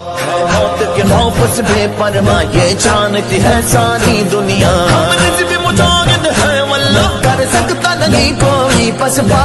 मौत के खौफ से बेपरवाह ये जानती है सारी दुनिया। हम रिज़्वी मुजाहिद है वल्लाह, कर सकता नहीं कोई बस